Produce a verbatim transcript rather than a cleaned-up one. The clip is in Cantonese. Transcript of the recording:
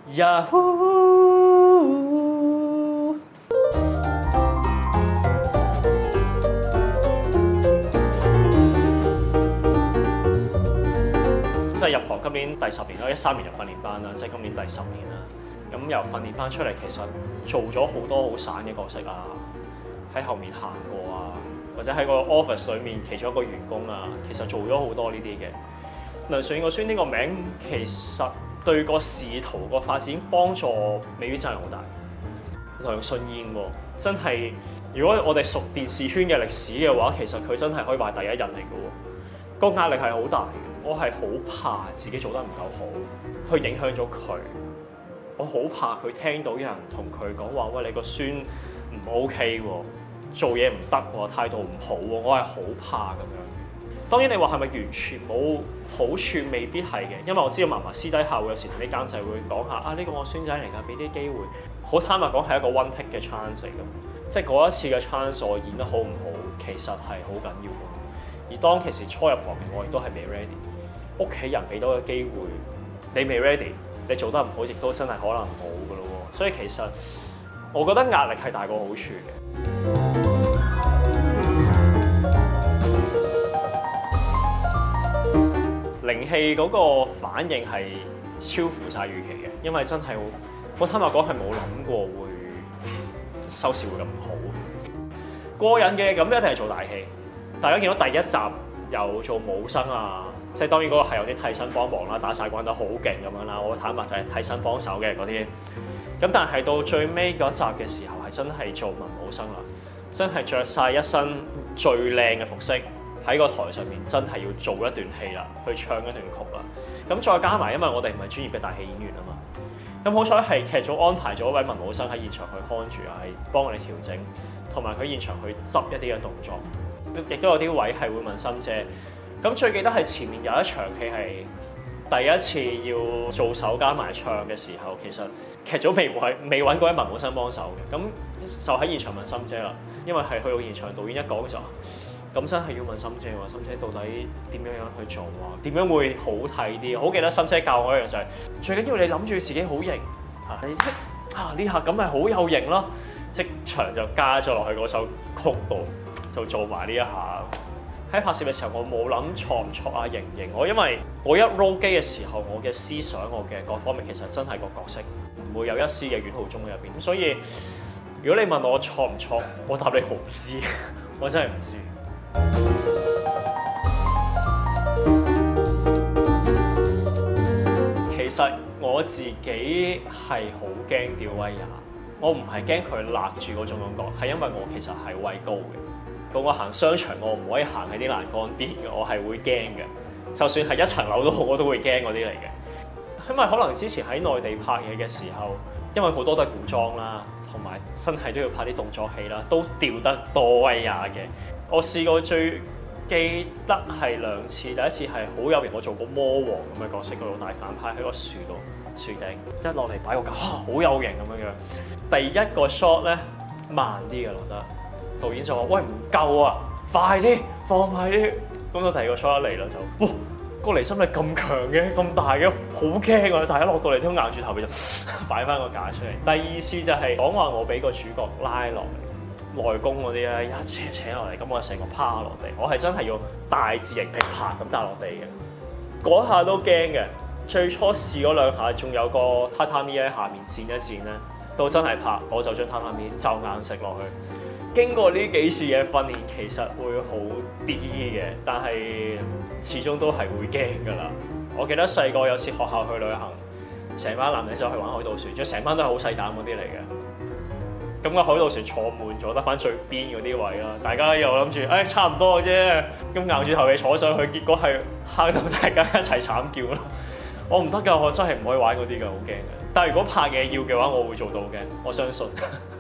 Yahoo！ 即係入行今年第十年啦，一三年入訓練班啦，即係今年第十年啦。咁由訓練班出嚟，其實做咗好多好散嘅角色啊，喺後面行過啊，或者喺個 office 裏面其中一個員工啊，其實做咗好多呢啲嘅。梁舜燕個孫呢個名，其實對個仕途個發展幫助未必真係好大。梁舜燕喎，真係如果我哋熟電視圈嘅歷史嘅話，其實佢真係可以話第一人嚟嘅喎。個壓力係好大嘅，我係好怕自己做得唔夠好，去影響咗佢。我好怕佢聽到有人同佢講話，喂，你個孫唔 OK 喎，做嘢唔得喎，態度唔好喎，我係好怕咁樣。當然你話係咪完全冇好處，未必係嘅，因為我知道嫲嫲私底下會有時同啲監製會講下啊，呢個我孫仔嚟㗎，俾啲機會。好坦白講係一個 one take 嘅 chance 嚟㗎，即係嗰一次嘅 chance 我演得好唔好，其實係好緊要嘅。而當其時初入行嘅我亦都係未 ready， 屋企人俾到嘅機會，你未 ready， 你做得唔好，亦都真係可能冇㗎咯喎。所以其實我覺得壓力係大過好處嘅。靈氣嗰個反應係超乎晒預期嘅，因為真係我坦白講係冇諗過會收視會咁好。過癮嘅咁一定係做大戲。大家見到第一集有做武生啊，即係當然嗰個係有啲替身幫忙啦，打晒關得好勁咁樣啦。我坦白就係替身幫手嘅嗰啲。咁但係到最尾嗰集嘅時候係真係做文武生啦，真係着晒一身最靚嘅服飾。喺個台上面真係要做一段戲啦，去唱一段曲啦。咁再加埋，因為我哋唔係專業嘅大戲演員啊嘛。咁好彩係劇組安排咗一位文武生喺現場去看住啊，係幫我哋調整，同埋佢現場去執一啲嘅動作。亦都有啲位係會問心姐。咁最記得係前面有一場戲係第一次要做手加埋唱嘅時候，其實劇組未揾未揾過一文武生幫手嘅。咁就喺現場問心姐啦，因為係去到現場導演一講就。咁真係要問心姐話，心姐到底點樣樣去做啊？點樣會好睇啲？好記得心姐教我一樣就係、是，最緊要你諗住自己好型啊！你啊呢下咁咪好有型咯！即場就加咗落去嗰首曲度，就做埋呢一下。喺拍攝嘅時候，我冇諗錯唔錯啊，型唔型？我因為我一 roll 機嘅時候，我嘅思想、我嘅各方面其實真係個角色，唔會有一絲嘅阮浩中喺入邊。咁所以如果你問我錯唔錯，我答你我唔知，我真係唔知。其實我自己係好驚吊威亞，我唔係驚佢勒住嗰種感覺，係因為我其實係畏高嘅。咁我行商場，我唔可以行喺啲欄杆邊嘅，我係會驚嘅。就算係一層樓都好，我都會驚嗰啲嚟嘅。因為可能之前喺內地拍嘢嘅時候，因為好多都係古裝啦，同埋身體都要拍啲動作戲啦，都吊得多威亞嘅。我試過最記得係兩次，第一次係好有型，我做過魔王咁嘅角色，個大反派喺個樹度樹頂一落嚟擺個架，好有型咁樣樣。第一個 shot 咧慢啲嘅落得，導演就話：喂，唔夠啊，快啲放快啲。咁到第二個 shot 一嚟啦就，哇，個離心力咁強嘅，咁大嘅，好驚啊！大家落到嚟都硬住頭皮就擺翻個架出嚟。第二次就係講話我俾個主角拉落嚟。內功嗰啲咧一扯扯落嚟，咁我成個趴落地，我係真係要大字型劈拍咁打落地嘅，嗰下都驚嘅。最初試嗰兩下，仲有個榻榻米喺下面墊一墊咧，到真係拍，我就將榻榻米就硬食落去。經過呢幾次嘅訓練，其實會好啲嘅，但係始終都係會驚㗎啦。我記得細個有次學校去旅行，成班男仔走去玩海盜船，仲成班都係好細膽嗰啲嚟嘅。咁個海盜船坐滿咗，得翻最邊嗰啲位啦。大家又諗住，誒、哎、差唔多嘅啫。咁硬住頭皮坐上去，結果係嚇到大家一齊慘叫咯。我唔得㗎，我真係唔可以玩嗰啲㗎，好驚嘅。但係如果拍嘢要嘅話，我會做到嘅，我相信。